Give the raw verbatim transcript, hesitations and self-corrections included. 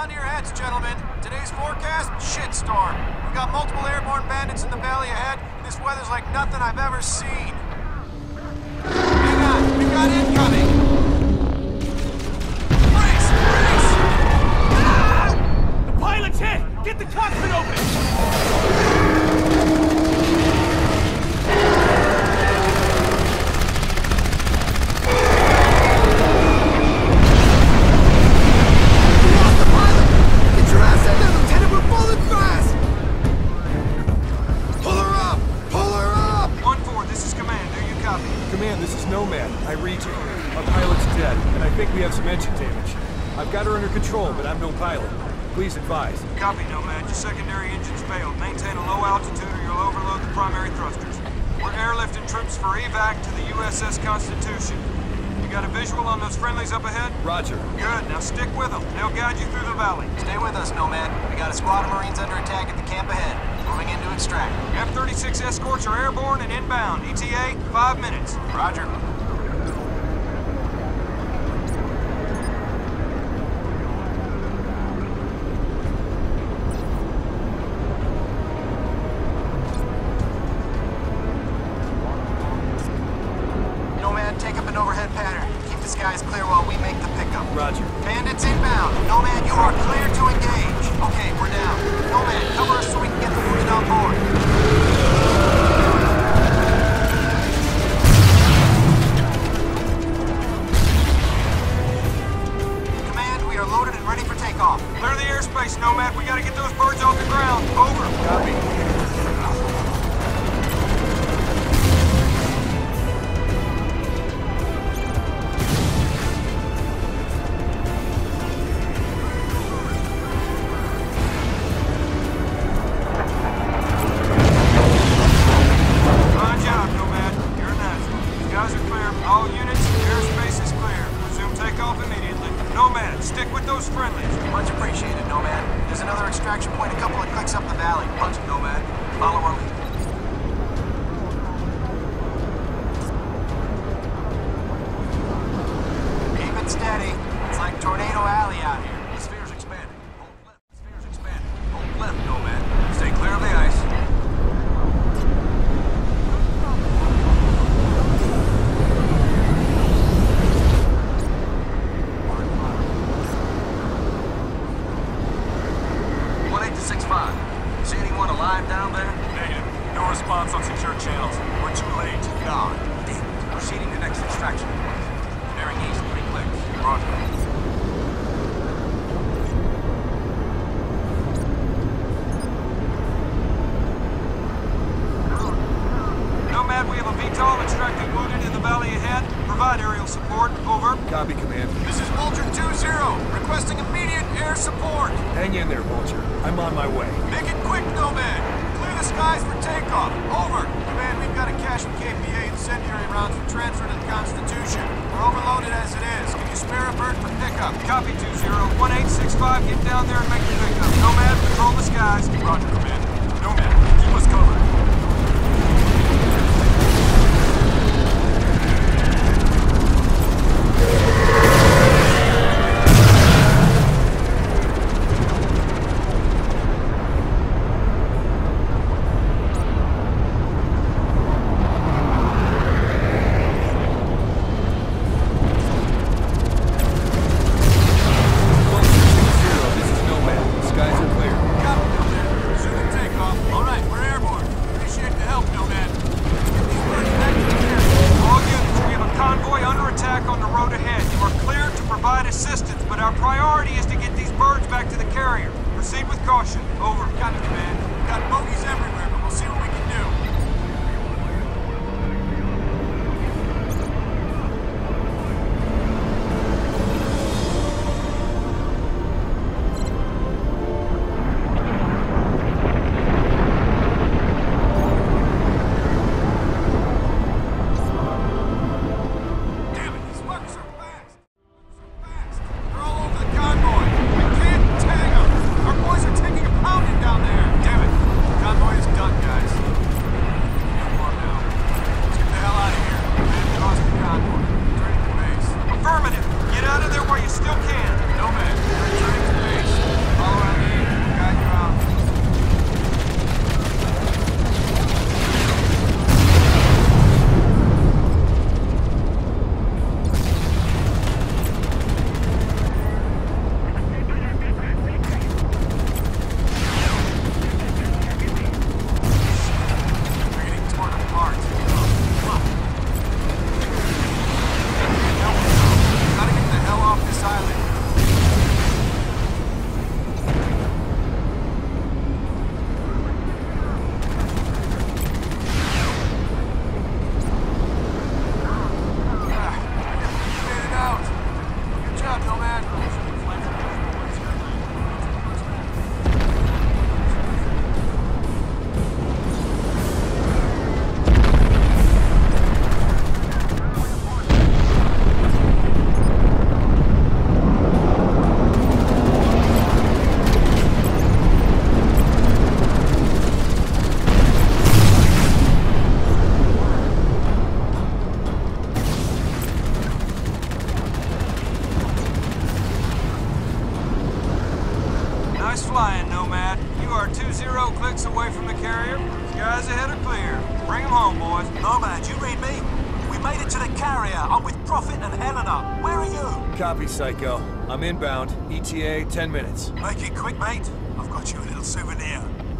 Gun to your heads, gentlemen. Today's forecast, shitstorm. We've got multiple airborne bandits in the valley ahead. This weather's like nothing I've ever seen. Hang on, we've got incoming! Brace! Brace! Ah! The pilot's hit! Get the cockpit open! This is Nomad. I read you. Our pilot's dead, and I think we have some engine damage. I've got her under control, but I'm no pilot. Please advise. Copy, Nomad. Your secondary engines failed. Maintain a low altitude or you'll overload the primary thrusters. We're airlifting troops for evac to the U S S Constitution. You got a visual on those friendlies up ahead? Roger. Good. Now stick with them. They'll guide you through the valley. Stay with us, Nomad. We got a squad of Marines under attack at the camp ahead. Moving in to extract. F thirty-six escorts are airborne and inbound. E T A, five minutes. Roger. Nomad, take up an overhead pattern. Keep the skies clear while we make the pickup. Roger. Bandits inbound. Nomad, you are clear to engage. Okay, we're down. Nomad, cover us so we can get the wounded on board. Command, we are loaded and ready for takeoff. Clear the airspace, Nomad. We gotta get those birds off the ground. Over. Copy. Stick with those friendlies. Much appreciated, Nomad. There's another extraction point a couple of clicks up the valley. Punch it, Nomad. Follow our lead. Keep it steady. It's like Tornado Alley out here. The sphere's expanding. Hold left. The sphere's expanding. Hold left, Nomad. Stay clear of the ice. See anyone alive down there? Negative. No response on secure channels. We're too late. God damn it. Proceeding to next extraction point. Bearing east, three clicks. Roger. Nomad, we have a V TOL extracting wounded in the valley ahead. Provide aerial support. Over. Copy, Command. This is Vulture two zero, requesting immediate air support. Hang in there, Vulture. I'm on my way. Make it quick, Nomad. Clear the skies for takeoff. Over. Command, we've got a cache of K P A incendiary rounds for transfer to the Constitution. We're overloaded as it is. Can you spare a bird for pickup? Copy two zero. one eight six five, get down there and make the pickup. Nomad, patrol the skies. Roger, Command. Nomad, keep us covered. Skies are clear. Copy, Nomad. Resume We're zero clicks away from the carrier. Skies ahead are clear. Bring them home, boys. Nomad, you read me? We made it to the carrier. I'm with Prophet and Eleanor. Where are you? Copy, Psycho. I'm inbound. E T A, ten minutes. Make it quick, mate. I've got you a little souvenir.